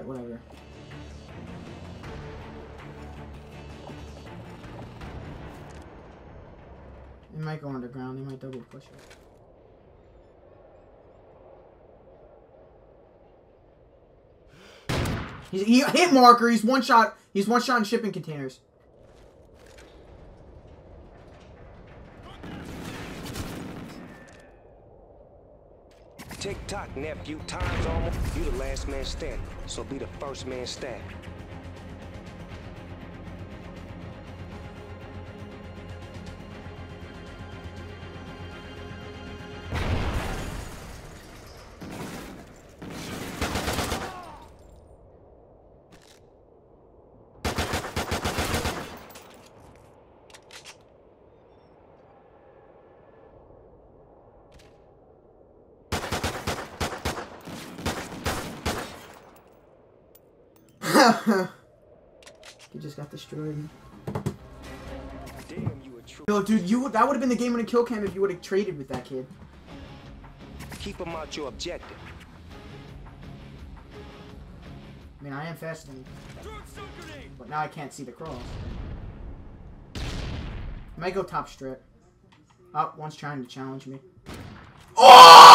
Alright, whatever. They might go underground. They might double push it. He hit marker. He's one shot. He's one shot in shipping containers. Tick-tock, nephew. Time's almost. You the last man standing, so be the first man standing. He just got destroyed. Damn, you a true. Yo, dude, that would have been the game winning kill cam if you would have traded with that kid. Keep him out your objective. I mean, I am faster than you. But now I can't see the cross. I might go top strip. Oh, one's trying to challenge me. Oh!